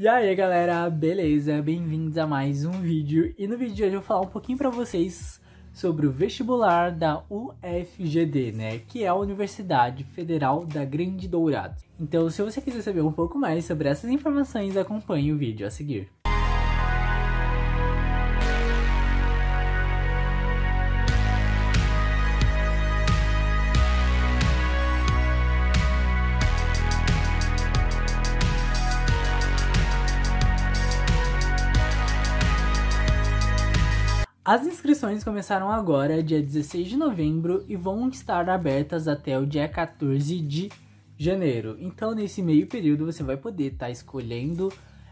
E aí galera, beleza? Bem-vindos a mais um vídeo. E no vídeo de hoje eu vou falar um pouquinho pra vocês sobre o vestibular da UFGD, né? Que é a Universidade Federal da Grande Dourados. Então, se você quiser saber um pouco mais sobre essas informações, acompanhe o vídeo a seguir. As inscrições começaram agora, dia 16 de novembro, e vão estar abertas até o dia 14 de janeiro. Então, nesse meio período, você vai poder estar escolhendo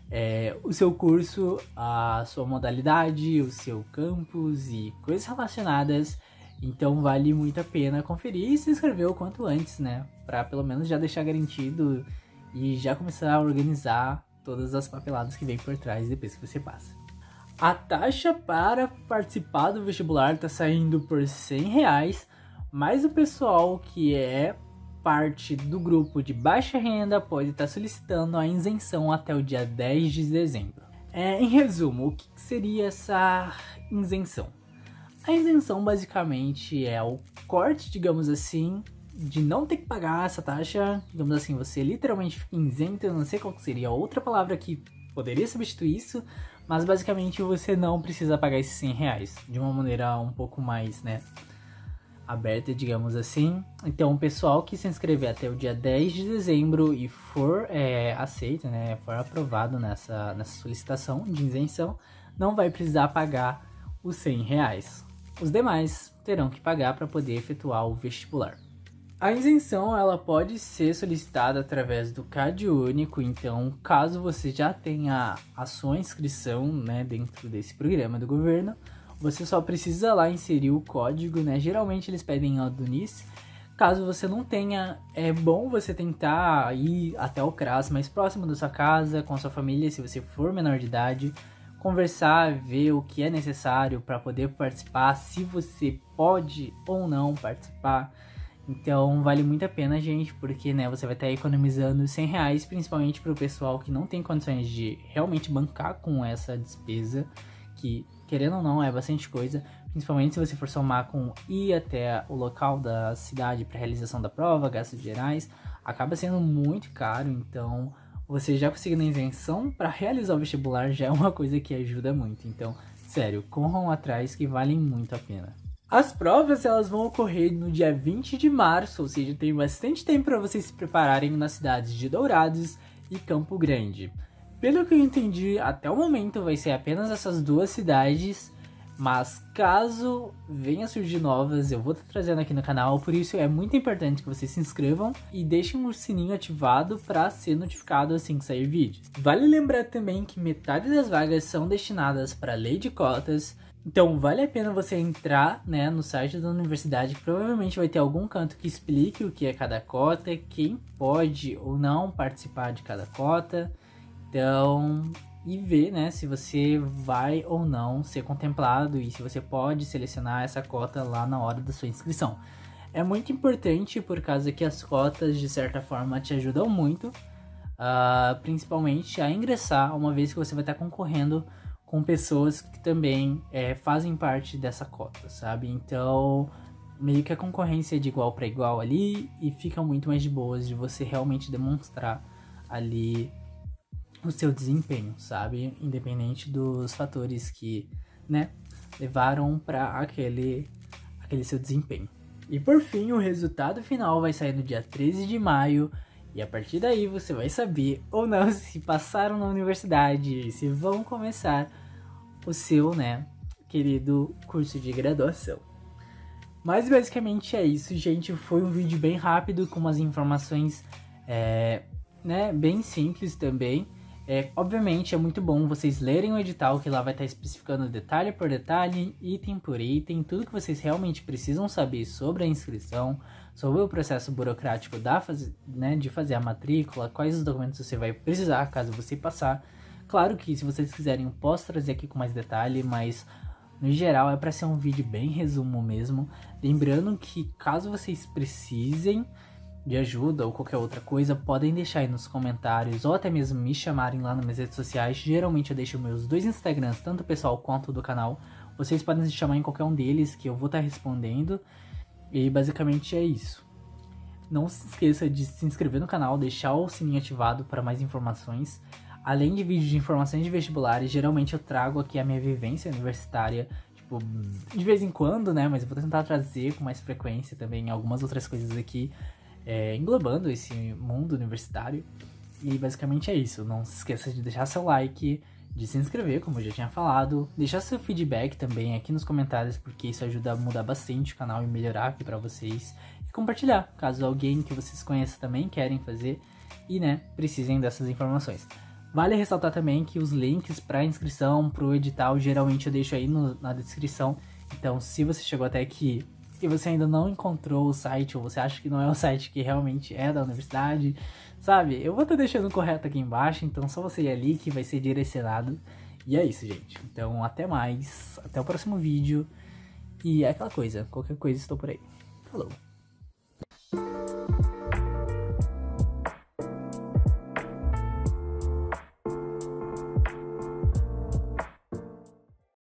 o seu curso, a sua modalidade, o seu campus e coisas relacionadas. Então, vale muito a pena conferir e se inscrever o quanto antes, né? Para pelo menos já deixar garantido e já começar a organizar todas as papeladas que vem por trás depois que você passa. A taxa para participar do vestibular está saindo por R$100, mas o pessoal que é parte do grupo de baixa renda pode estar solicitando a isenção até o dia 10 de dezembro. Em resumo, o que seria essa isenção? A isenção basicamente é o corte, digamos assim, de não ter que pagar essa taxa. Digamos assim, você literalmente fica isento. Eu não sei qual seria a outra palavra que poderia substituir isso, mas basicamente você não precisa pagar esses R$100 de uma maneira um pouco mais, aberta, digamos assim. Então, o pessoal que se inscrever até o dia 10 de dezembro e for aceito, for aprovado nessa solicitação de isenção, não vai precisar pagar os R$100. Os demais terão que pagar para poder efetuar o vestibular. A isenção ela pode ser solicitada através do CadÚnico, então caso você já tenha a sua inscrição dentro desse programa do governo, você só precisa lá inserir o código, geralmente eles pedem a do NIS. Caso você não tenha, é bom você tentar ir até o CRAS mais próximo da sua casa, com a sua família, se você for menor de idade, conversar, ver o que é necessário para poder participar, se você pode ou não participar. Então vale muito a pena, gente, porque você vai estar economizando R$100, principalmente para o pessoal que não tem condições de realmente bancar com essa despesa, que querendo ou não é bastante coisa, principalmente se você for somar com ir até o local da cidade para realização da prova, gastos gerais, acaba sendo muito caro. Então você já conseguindo a isenção para realizar o vestibular já é uma coisa que ajuda muito. Então, sério, corram atrás que valem muito a pena. As provas elas vão ocorrer no dia 20 de março, ou seja, tem bastante tempo para vocês se prepararem nas cidades de Dourados e Campo Grande. Pelo que eu entendi, até o momento vai ser apenas essas duas cidades, mas caso venha surgir novas, eu vou estar trazendo aqui no canal, por isso é muito importante que vocês se inscrevam e deixem o sininho ativado para ser notificado assim que sair vídeos. Vale lembrar também que metade das vagas são destinadas para a lei de cotas. Então vale a pena você entrar no site da universidade, que provavelmente vai ter algum canto que explique o que é cada cota, quem pode ou não participar de cada cota. Então, e ver se você vai ou não ser contemplado e se você pode selecionar essa cota lá na hora da sua inscrição. É muito importante por causa que as cotas de certa forma te ajudam muito, principalmente a ingressar, uma vez que você vai estar concorrendo com pessoas que também fazem parte dessa cota, sabe? Então, meio que a concorrência é de igual para igual ali e fica muito mais de boas de você realmente demonstrar ali o seu desempenho, sabe? Independente dos fatores que, levaram para aquele seu desempenho. E por fim, o resultado final vai sair no dia 13 de maio. E a partir daí você vai saber ou não se passaram na universidade e se vão começar o seu, querido curso de graduação. Mas basicamente é isso, gente. Foi um vídeo bem rápido, com umas informações, bem simples também. Obviamente é muito bom vocês lerem o edital, que lá vai estar especificando detalhe por detalhe, item por item, tudo que vocês realmente precisam saber sobre a inscrição, sobre o processo burocrático de fazer a matrícula, quais os documentos você vai precisar caso você passar. Claro que se vocês quiserem eu posso trazer aqui com mais detalhe, mas no geral é para ser um vídeo bem resumo mesmo. Lembrando que caso vocês precisem de ajuda ou qualquer outra coisa, podem deixar aí nos comentários ou até mesmo me chamarem lá nas minhas redes sociais. Geralmente eu deixo meus 2 Instagrams, tanto o pessoal quanto do canal. Vocês podem se chamar em qualquer um deles que eu vou estar respondendo. E basicamente é isso. Não se esqueça de se inscrever no canal, deixar o sininho ativado para mais informações. Além de vídeos de informações de vestibulares, geralmente eu trago aqui a minha vivência universitária, tipo, de vez em quando, né? Mas eu vou tentar trazer com mais frequência também algumas outras coisas aqui, englobando esse mundo universitário. E basicamente é isso. Não se esqueça de deixar seu like, de se inscrever, como eu já tinha falado, deixar seu feedback também aqui nos comentários, porque isso ajuda a mudar bastante o canal e melhorar aqui pra vocês. E compartilhar, caso alguém que vocês conheçam também querem fazer e, né, precisem dessas informações. Vale ressaltar também que os links para inscrição, pro edital, geralmente eu deixo aí na descrição. Então, se você chegou até aqui e você ainda não encontrou o site, ou você acha que não é o site que realmente é da universidade, sabe? Eu vou estar deixando correto aqui embaixo, então só você ir ali que vai ser direcionado. E é isso, gente. Então, até mais. Até o próximo vídeo. E é aquela coisa. Qualquer coisa, estou por aí. Falou!